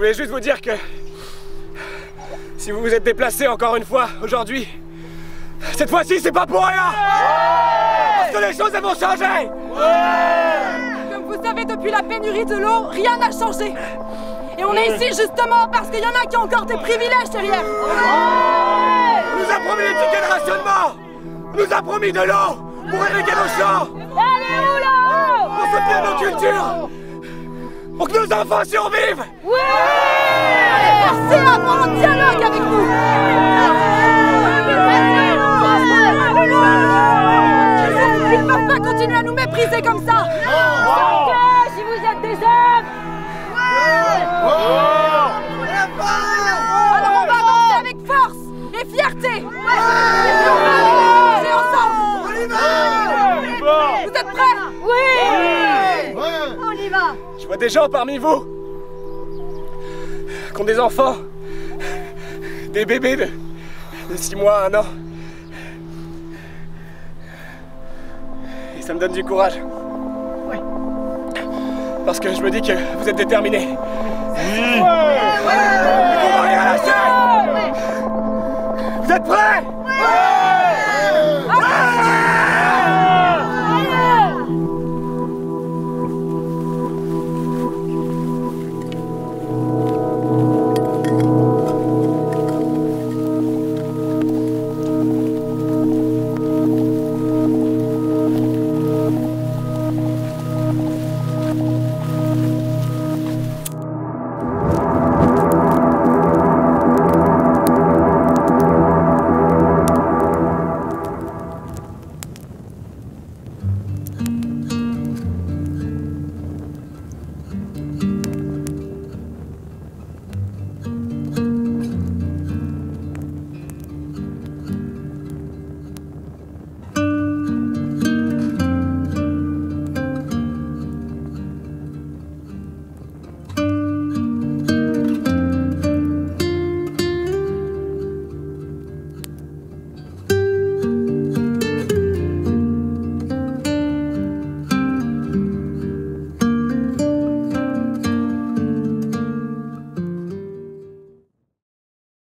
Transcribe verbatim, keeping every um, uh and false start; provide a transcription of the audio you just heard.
voulais juste vous dire que si vous vous êtes déplacés encore une fois aujourd'hui, cette fois-ci c'est pas pour rien. Parce que les choses elles vont changer. Comme vous savez, depuis la pénurie de l'eau, rien n'a changé. Et on est ici justement parce qu'il y en a qui ont encore des privilèges derrière. On nous a promis les tickets de rationnement. On nous a promis de l'eau pour irriguer nos champs. Allez où là-haut? Pour soutenir nos cultures. Pour que nos enfants survivent. Oui. Allez, forcez à avoir un dialogue avec nous. Ils ne peuvent pas continuer à nous mépriser comme ça. Sortez si vous êtes des hommes. Alors on va avancer avec force et fierté. Et puis on va avancer ensemble. Vous êtes prêts? Oui. On y va. Je vois des gens parmi vous qui ont des enfants, des bébés de, de six mois à un an. Et ça me donne du courage. Oui. Parce que je me dis que vous êtes déterminés. Oui. Et qu'on va rien lâcher. Vous êtes prêts?